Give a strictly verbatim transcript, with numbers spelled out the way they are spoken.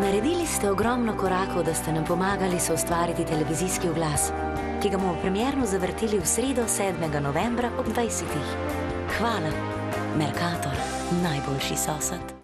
Naredili ste ogromno korakov, da ste nam pomagali soustvariti televizijski oglas, ki ga bomo premierno zavrteli v sredo sedmega novembra ob dvajsetih. Hvala, Mercator, najboljši sosed.